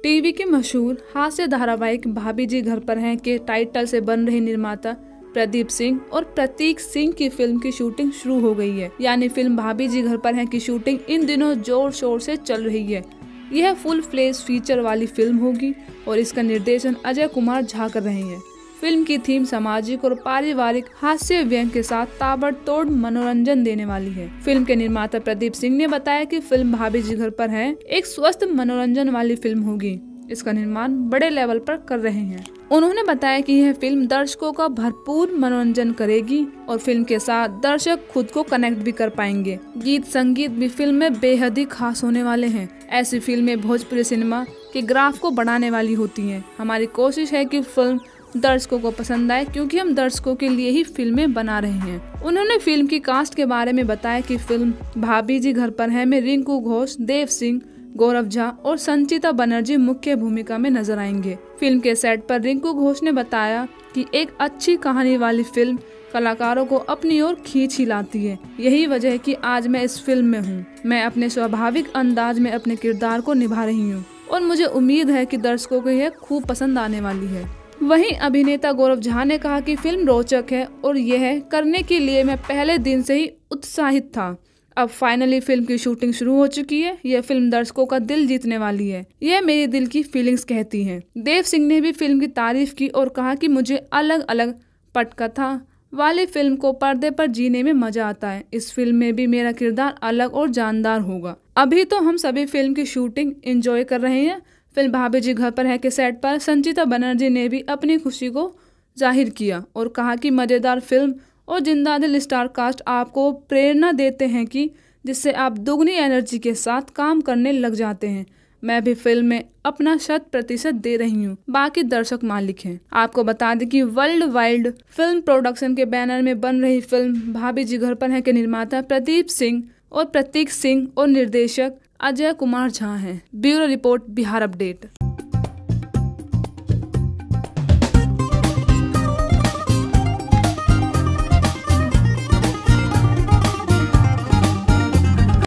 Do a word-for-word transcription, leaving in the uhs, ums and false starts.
TV के मशहूर हास्य धारावाहिक भाभी जी घर पर हैं के टाइटल से बन रही निर्माता प्रदीप सिंह और प्रतीक सिंह की फिल्म की शूटिंग शुरू हो गई है। यानी फिल्म भाभी जी घर पर हैं की शूटिंग इन दिनों जोर शोर से चल रही है। यह फुल फ्लेश फीचर वाली फिल्म होगी और इसका निर्देशन अजय कुमार झा कर रहे हैं। फिल्म की थीम सामाजिक और पारिवारिक हास्य व्यंग के साथ ताबड़तोड़ मनोरंजन देने वाली है। फिल्म के निर्माता प्रदीप सिंह ने बताया कि फिल्म भाभी जी घर पर है एक स्वस्थ मनोरंजन वाली फिल्म होगी। इसका निर्माण बड़े लेवल पर कर रहे हैं। उन्होंने बताया कि यह फिल्म दर्शकों का भरपूर मनोरंजन करेगी और फिल्म के साथ दर्शक खुद को कनेक्ट भी कर पाएंगे। गीत संगीत भी फिल्म में बेहद ही खास होने वाले हैं। ऐसी फिल्में भोजपुरी सिनेमा के ग्राफ को बढ़ाने वाली होती हैं। हमारी कोशिश है कि फिल्म दर्शकों को पसंद आए, क्योंकि हम दर्शकों के लिए ही फिल्में बना रहे हैं। उन्होंने फिल्म की कास्ट के बारे में बताया कि फिल्म भाभी जी घर पर है में रिंकू घोष, देव सिंह, गौरव झा और संचिता बनर्जी मुख्य भूमिका में नजर आएंगे। फिल्म के सेट पर रिंकू घोष ने बताया कि एक अच्छी कहानी वाली फिल्म कलाकारों को अपनी ओर खींच ही लाती है। यही वजह है कि आज मैं इस फिल्म में हूँ। मैं अपने स्वाभाविक अंदाज में अपने किरदार को निभा रही हूँ और मुझे उम्मीद है कि दर्शकों को यह खूब पसंद आने वाली है। वहीं अभिनेता गौरव झा ने कहा कि फिल्म रोचक है और यह करने के लिए मैं पहले दिन से ही उत्साहित था। अब फाइनली फिल्म की शूटिंग शुरू हो चुकी है। यह फिल्म दर्शकों का दिल जीतने वाली है, यह मेरे दिल की फीलिंग्स कहती हैं। देव सिंह ने भी फिल्म की तारीफ की और कहा कि मुझे अलग अलग पटकथा वाली फिल्म को पर्दे पर जीने में मजा आता है। इस फिल्म में भी मेरा किरदार अलग और जानदार होगा। अभी तो हम सभी फिल्म की शूटिंग एंजॉय कर रहे हैं। फिल्म भाभी जी घर पर है के सेट पर संचिता बनर्जी ने भी अपनी खुशी को जाहिर किया और कहा कि मजेदार फिल्म और जिंदा दिल स्टार कास्ट आपको प्रेरणा देते हैं कि जिससे आप दुगनी एनर्जी के साथ काम करने लग जाते हैं। मैं भी फिल्म में अपना शत प्रतिशत दे रही हूँ, बाकी दर्शक मालिक हैं। आपको बता दें कि वर्ल्ड वाइड फिल्म प्रोडक्शन के बैनर में बन रही फिल्म भाभी जी घर पर है के निर्माता प्रदीप सिंह और प्रतीक सिंह और निर्देशक अजय कुमार झा हैं। Bureau report, Bihar update.